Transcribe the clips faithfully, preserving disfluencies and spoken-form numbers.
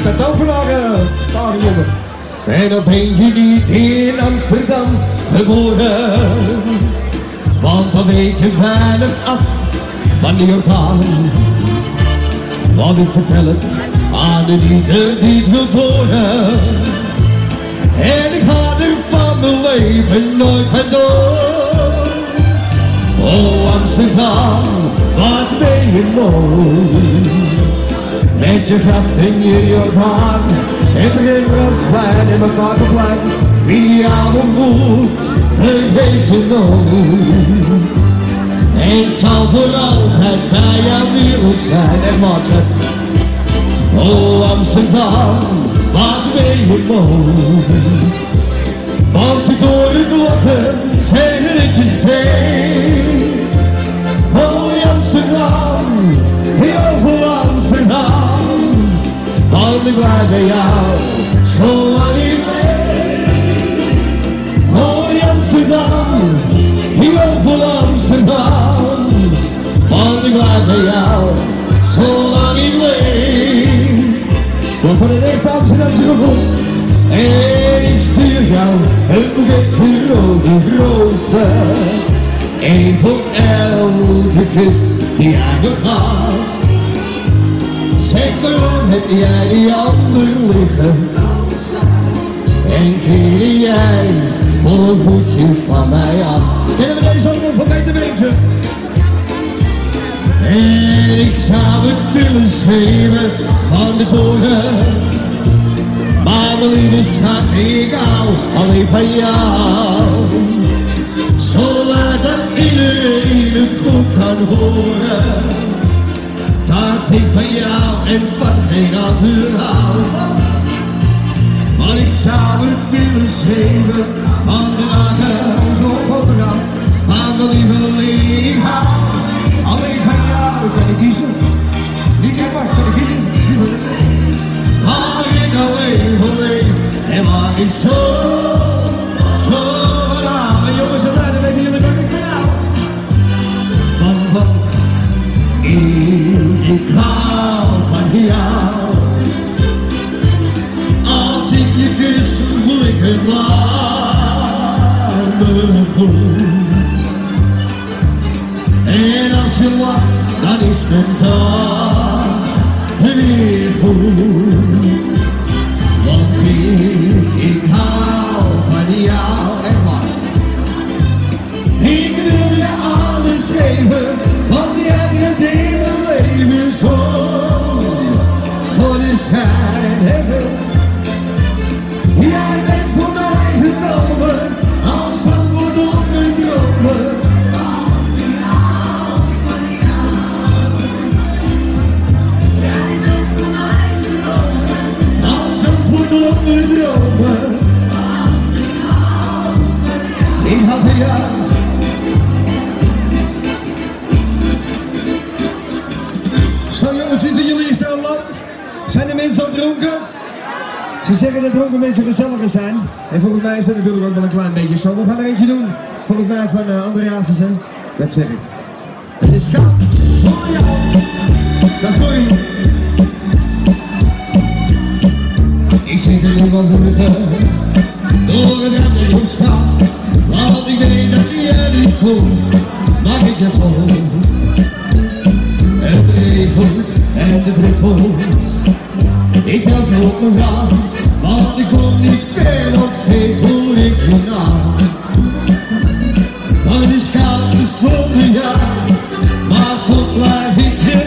uh, tovenaren, daar jongen. En dan ben je niet in Amsterdam geboren, want dan weet je weinig af van die Jordaan. Want ik vertel het aan de ieder die het wil horen. En ik ga er van mijn leven nooit vandoor. Oh Amsterdam, wat ben je mooi. Met je gracht en je Jordaan, het Rembrandtsplein en mijn Katerplein. Wie jou ontmoet, vergeet je nooit. En zal voor altijd bij jouw wereld zijn. En wat het, oh Amsterdam, wat ben je mooi. Want de torenklokken zijn ritjes steeds. Oh Amsterdam, heel voor Amsterdam. Want ik blijf bij jou, zolang ik leef. Oh Amsterdam, heel voor Amsterdam. Want ik blijf bij jou, zolang ik leef. Door voor de echte Amsterdamse gevoel. En ik stuur jou een boeketje rode rozen. Eén voor elke kus die jij me gaf. Zeg waarom heb jij die ander liggen? En keer jij voor een voetje van mij af. Kennen we deze ook nog van mij te weten? En ik zou het willen schreeuwen van de toren. Maar mijn lieve schat, ik hou alleen van jou. Zodat iedereen het goed kan horen. Dat ik van jou en van geen ander hou. Maar ik zou het willen schreeuwen van de dagen zo fotograaf. Maar mijn lieve, ik hou alleen van jou. Kan ik kiezen? Niet echt waar, kan ik kiezen? Waar ik alleen van leef en waar ik zo, zo van hou. En jongens en meiden, weten jullie dat ik van hou? Van wat? Ik, ik hou van jou. Als ik je kus, voel ik het warme bloed. En als je lacht, dan is mijn dag weer goed. Want ik, ik hou van jou en wat. Ik wil je alles geven, want jij het hele leven zo. Zonneschijn hebben. Jij bent voor mij gekomen, als antwoord op mijn dromen. Want ik hou van jou. Jij bent voor mij gekomen, als antwoord op mijn dromen. Want ik hou van jou. Ik hou van jou. Zo jongens, zitten jullie hier stil lang? Zijn de mensen al dronken? Ze zeggen dat dronken mensen gezelliger zijn. En volgens mij is dat natuurlijk ook wel een klein beetje zo. We gaan er eentje doen. Volgens mij van uh, Andreas, hè? Dat zeg ik. Het is koud. Zonder jou. Dag groei. Ik zit er nu wel bruggen. Door het remmen stad. Want ik weet dat jij niet komt. Mag ik je gewoon. Het regent en de druppels. Ik tel ze op mijn raam, want ik kom niet ver, nog steeds hoor ik je naam. Want het is koud zonder jou, maar toch blijf ik hier.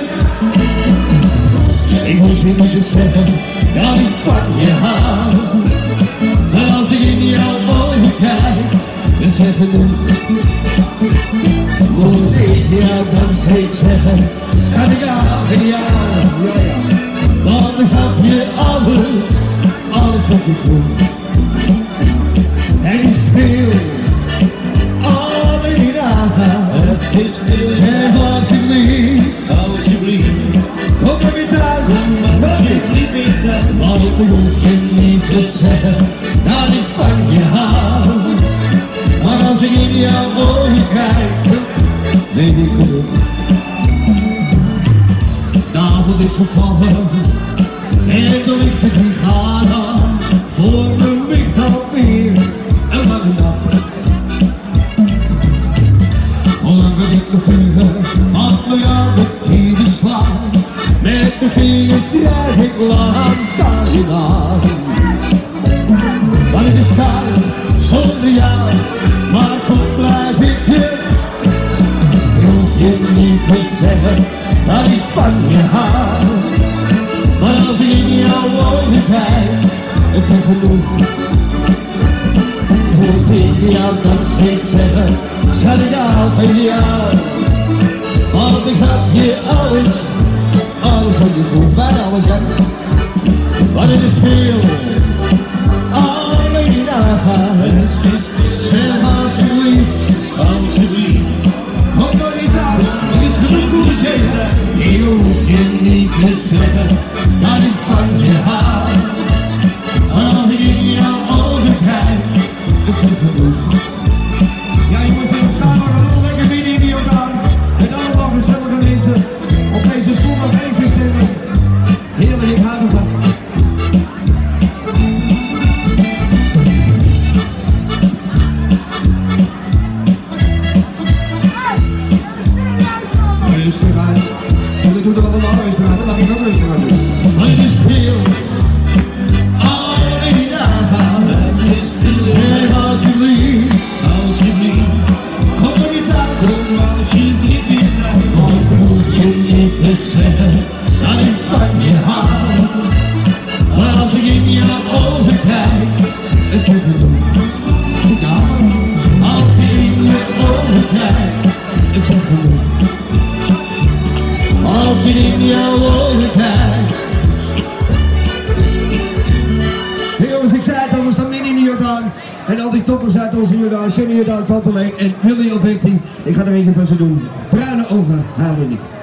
Ik hoef je niet te zeggen dat ik van je hou. Maar als ik in jouw ogen kijk, dan zeg ik nu. Moet ik jou dan steeds zeggen, schat ik hou van jou. Ja, ja. Want ik gaf je alles, alles wat je voelt. En is stil, alle dagen. Het is stil, zeg alsjeblieft, alsjeblieft. Kom maar weer thuis, kom maar weer thuis. Want ik hoef je niet te zeggen dat ik van je hou. Maar als ik in jouw ogen kijk, weet ik goed. De avond is gevallen en door ik liefde die gaat aan, voor me ligt alweer een lange nacht. Hoe lang ben ik nog terug, als me jou met die beslaan, met de vingers jij ik langzaam je naam. Maar het is koud zonder jou, maar toch blijf ik je. Hoef je niet te zeggen dat ik van je hou, maar als ik in jouw ogen kijk, het zijn genoeg. Moet ik jou dan steeds zeggen, schat ik hou van jou, want ik gaf je alles, alles wat je voelt, bijna alles hè. Maar het is veel, alleen naar huis, zeg alsjeblieft, alsjeblieft. Kom maar niet thuis, het is genoeg te zeggen. Je hoeft je niet te zeggen dat ik van je hou, maar als ik in jouw ogen kijk, het zijn genoeg. Ja jongens, en we staan nog een lekker midden in die Jordaan. En allemaal gezellige mensen op deze zondag één september. Heerlijk, ik hou ervan. Rustig aan. En dat doet er allemaal rustig aan. Dat mag ik ook rustig aan doen. Maar het is veel. Alleen naar huis. Zeg alsjeblieft, alsjeblieft. Kom maar niet thuis. Kom alsjeblieft weer thuis. Want hoef je niet te zeggen dat ik van je hou, maar als ik in jouw ogen kijk, het zijn genoeg. Ja, als ik in je ogen kijk, het zijn genoeg. Als ik in jouw ogen kijk. Hey jongens, ik zei het al, we staan midden in de Jordaan. En al die toppers uit onze Jordaan, Johnny Jordaan, Tante Leen en Willy Alberti. Ik ga er eentje van ze doen. Bruine ogen halen we niet.